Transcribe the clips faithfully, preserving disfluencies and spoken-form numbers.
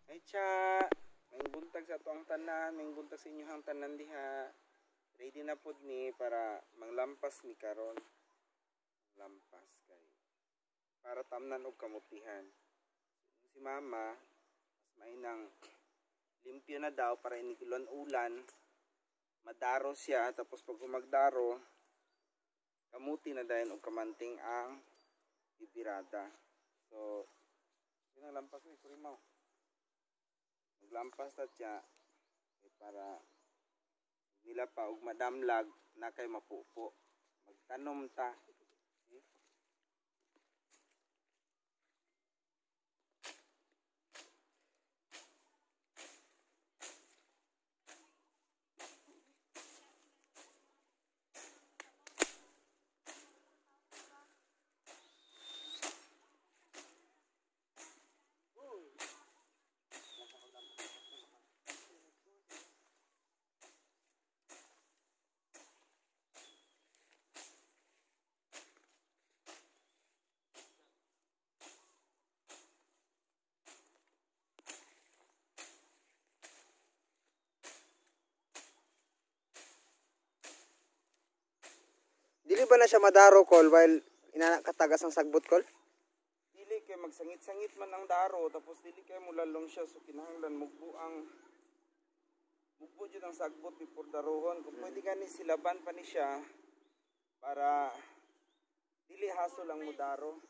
Ay tsa, may buntag sa tuang tanan, may buntag sa inyong tanan diha. Ready na pod ni para manglampas ni karon. Lampas kay para tamnan og kamutihan. Si mama, mas mainang limpyo na daw para inikulon ulan. Madaro siya, tapos pag humagdaro, kamuti na dayon og kamanting ang bibirada. So, yun ang lampas ni Kurimaw. Maglampas ta siya eh, para nila pa og madamlag na kay mapupo. Magtanom ta. Okay? Dili ba na siya madaro kol while inakatagas ang sagbot kol? Dili kay magsangit-sangit man ang daro tapos dili kay mulalong siya so kinahanglan mugbo ang mugbo jud ang sagbot before darohon. Kung pwede gani silaban pa ni siya para dili hasol ang mudaro.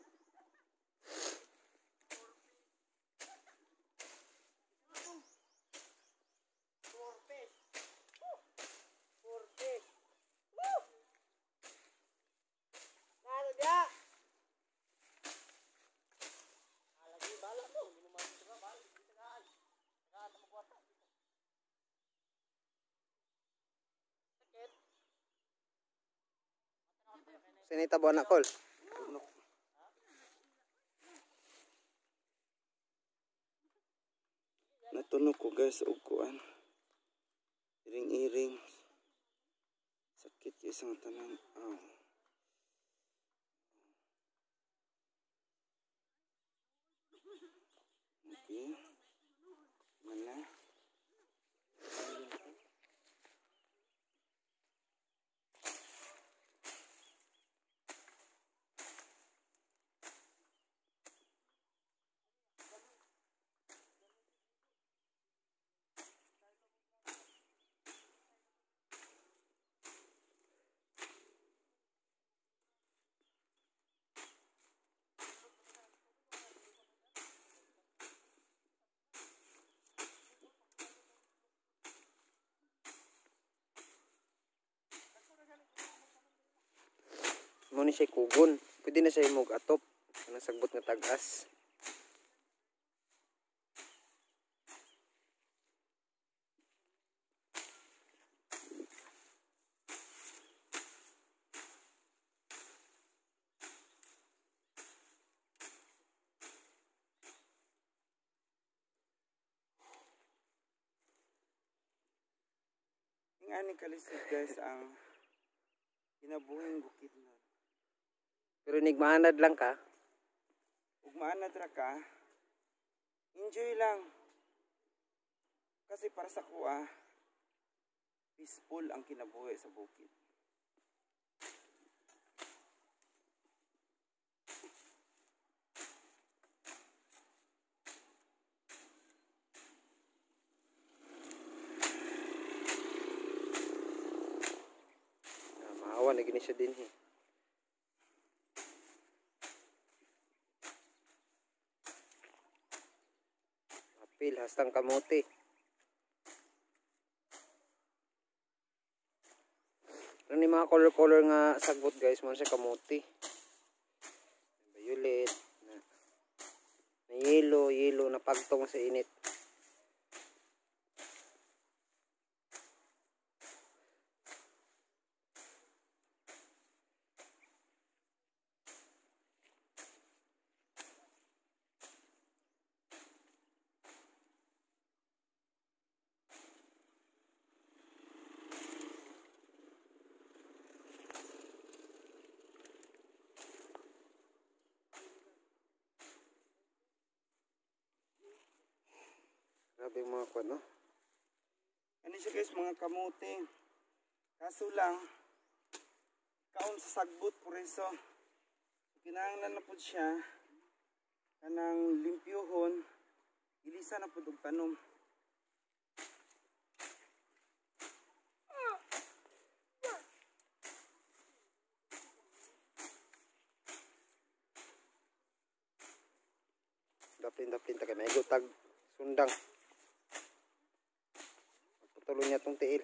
Sinita ba na kol? Natunog ko guys og kuan. Iring-iring. Sakit yung isang tanan. Oh. Okay. Wala. Mo ni siya kugon. Pwede na siya imog atop. Anong sagbot nga tagas. Nga ni kalisod guys ang kinabuhing bukid nun. Pero nigmaanad lang ka. Ug maanad ra ka, enjoy lang. Kasi para sa kuha, peaceful ang kinabuhi sa bukid. Ah, maawa na gini siya din eh. Apil hastang kamote. Ano ni mga color-color nga sagbot guys, mo siya kamote. Violet na, na yellow, yellow na pagtong sa init. Grabe yung mga kwan, no? Ano siya guys, mga kamote. Kaso lang, kaon sa sagbot por eso. Kinahanglan na po siya kanang limpyuhon, ilisa na po og tanom. Daplin-daplin ta kay maigo tag sundang. Patuloy niya tong tiil.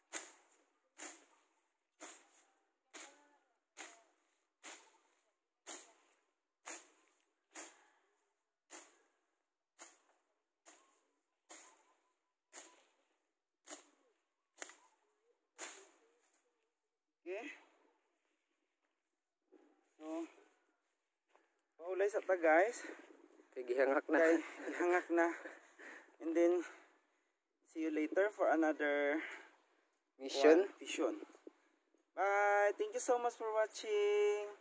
Okay. So, paulay sa ta guys. Kay gihangak na. Okay, hangak na. And then, see you later for another Mission. one, mission. Bye. Thank you so much for watching.